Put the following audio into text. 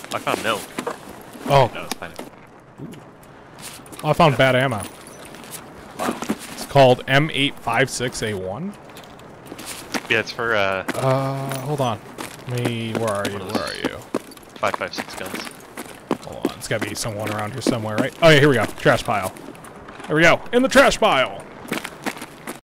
I found milk. Oh. No, it's fine. Oh, I found bad ammo. Wow. It's called M856A1. Yeah, it's for Hold on. Where are you? Where are you? 5.56 guns. Hold on. It's gotta be someone around here somewhere, right? Oh yeah, here we go. Trash pile. There we go. In the trash pile.